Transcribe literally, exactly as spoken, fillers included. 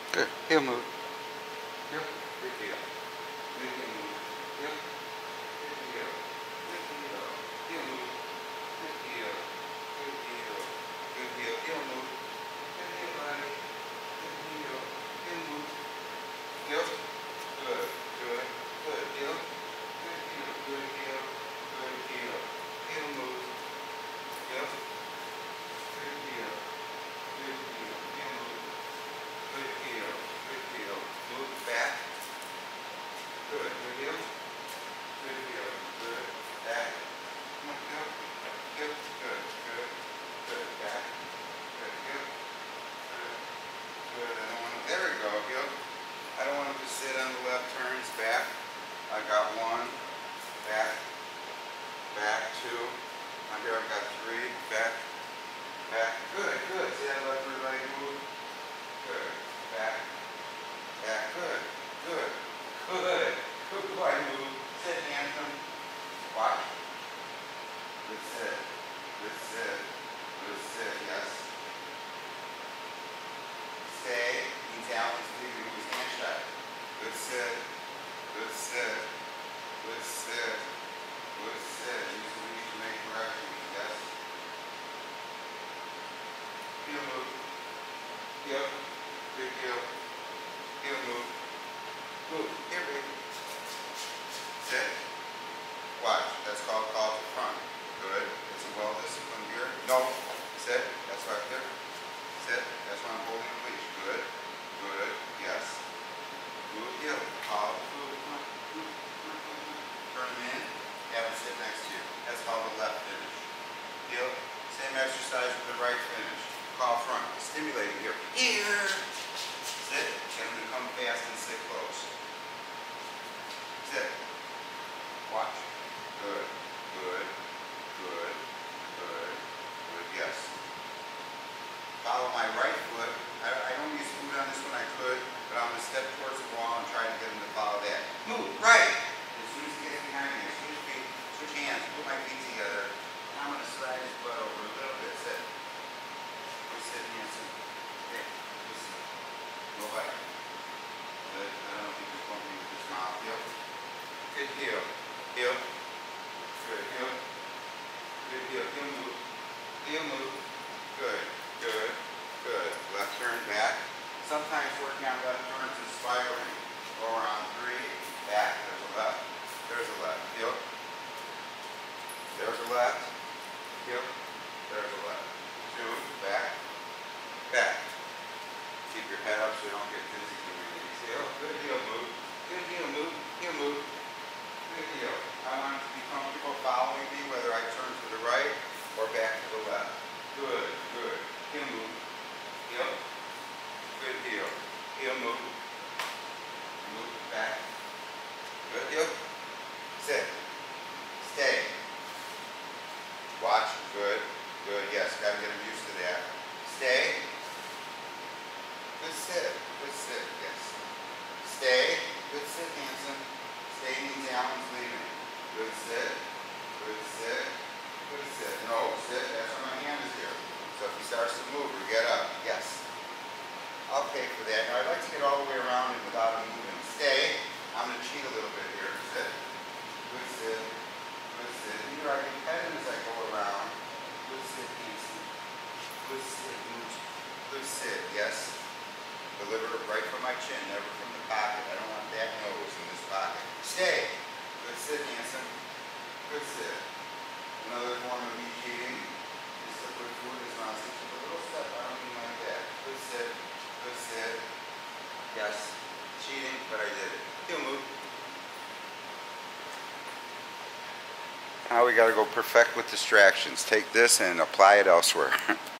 Good. He'll move. Yep. Good deal. Good deal. Yep. Good deal. Good deal. He'll move. Good deal. Good deal. Good deal. He'll move. Good deal, buddy. Good deal. He'll move. Yep. Good. Good. Good deal. Good deal. Good deal. Good deal. He'll move. Yep. Good deal. Good deal. He'll move. Good deal. Good deal. Move back. Good. Good deal. Good deal. Good. Back. Come on, go. Good. Good. Good. Good. Back. Good. Good. Good. Good. I don't want to. There we go. Good. I don't want him to sit on the left turns. Back. I got one. Back. Back. Two. I'm here. I've got three. Back. Back. Good. Good. See that left rear leg move? Good. Back. Back. Good. Good. Good. Good boy. Move. Sit, handsome. Watch. Good sit. Good sit. Good sit. Yes. Stay. Means Allan's leaving. Move his hand shut. Good sit. Good sit. Good sit. Good sit. Use the lead to make corrections. Yes. Heel move. Yep. Good heel. Heel move. Move. Here, baby. Sit. Watch. That's called call to front. Good. It's a well-disciplined gear. No. Sit. That's right there. Sit. That's why I'm holding the leash. Good. Good. Yes. Move heel. Call. Move. Come on. Move. Turn him in. Have him sit next to you. That's called the left finish. Heel. Same exercise with the right finish. Call front. Stimulating here. Here. Sit. Get him to come fast and sit close. Sit. Watch. Good. Good. Good. Good. Good. Yes. Follow my right foot. I, I don't use food on this one. I could, but I'm going to step towards the wall and try to get him to follow that. Move. Right. As soon as he gets behind me, switch feet, switch hands, put my feet together. I'm going to slide his butt over a little bit. Sit. Sit, handsome. Okay. Listen. Go back. Good. I don't know if you can pump me with his mouth. Heel. Good heel. Heel. Good. Heel. Good heel. Heel move. Heel move. Good. Good. Good. Left turn back. Sometimes working on left turns is spiraling. Go around three. Back. There's a left. There's a left. Heel. There's a left. Heel. There's a left. Two. Back. Back. Keep your head up so you don't get dizzy doing these. Heel. Good heel move. Good heel move. Heel move. Good heel. I want him to be comfortable following me whether I turn to the right or back to the left. Good. Good. Heel move. Heel. Good heel. Heel move. Move back. Good heel. Sit. Stay. Watch. Good. Good. Yes. Got to get him used to that. Stay. Good sit. Good sit. Yes. Stay. Good sit, handsome. Stay means Allan's leaving. Good sit. Good sit. Good sit. No, sit. That's where my hand is here. So if he starts to move or get up, yes. I'll pay for that. Now I'd like to get all the way around him without him moving. Stay. I'm going to cheat a little bit here. Sit. Good sit. Good sit. Here I can pet him as I go around. Good sit, handsome. Good sit, Moot. Good sit, yes. Deliver it right from my chin, never from the pocket. I don't want that nose in this pocket. Stay. Good sit, handsome. Good sit. Another form of me cheating is to put food in his mouth. Just a little step. I don't mean like that. Good sit. Good sit. Yes. Cheating, but I did it. Heel move. Now we got to go perfect with distractions. Take this and apply it elsewhere.